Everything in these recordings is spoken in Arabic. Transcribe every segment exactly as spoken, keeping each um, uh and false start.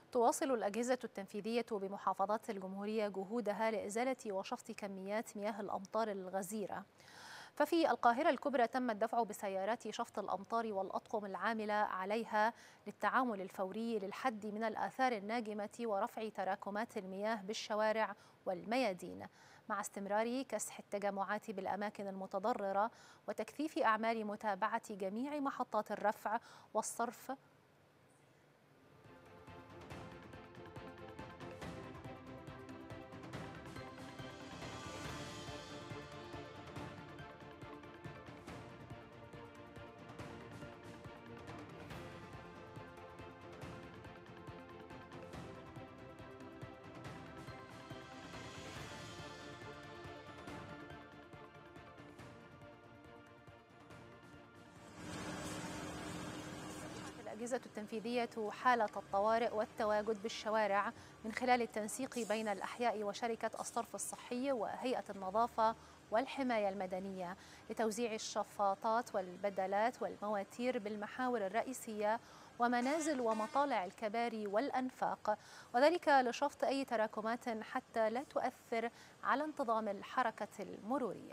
تواصل الأجهزة التنفيذية بمحافظات الجمهورية جهودها لإزالة وشفط كميات مياه الأمطار الغزيرة. ففي القاهرة الكبرى تم الدفع بسيارات شفط الأمطار والأطقم العاملة عليها للتعامل الفوري للحد من الآثار الناجمة ورفع تراكمات المياه بالشوارع والميادين، مع استمرار كسح التجمعات بالأماكن المتضررة وتكثيف أعمال متابعة جميع محطات الرفع والصرف. الأجهزة التنفيذية حالة الطوارئ والتواجد بالشوارع من خلال التنسيق بين الأحياء وشركة الصرف الصحي وهيئة النظافة والحماية المدنية لتوزيع الشفاطات والبدلات والمواتير بالمحاور الرئيسية ومنازل ومطالع الكباري والأنفاق، وذلك لشفط أي تراكمات حتى لا تؤثر على انتظام الحركة المرورية.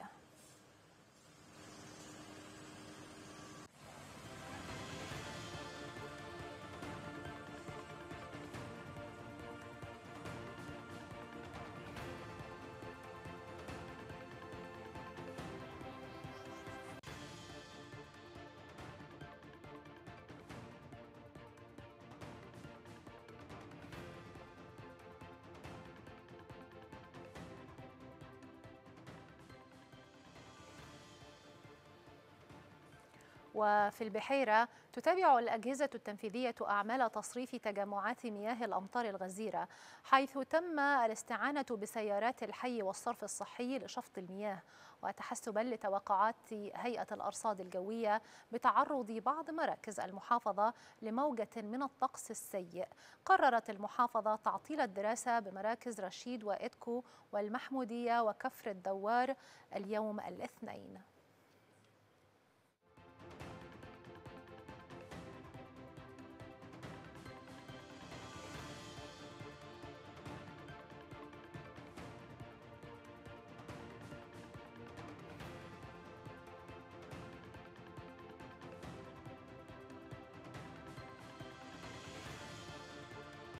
وفي البحيرة تتابع الأجهزة التنفيذية أعمال تصريف تجمعات مياه الأمطار الغزيرة، حيث تم الاستعانة بسيارات الحي والصرف الصحي لشفط المياه، وتحسبا لتوقعات هيئة الأرصاد الجوية بتعرض بعض مراكز المحافظة لموجة من الطقس السيء. قررت المحافظة تعطيل الدراسة بمراكز رشيد وإدكو والمحمودية وكفر الدوار اليوم الاثنين.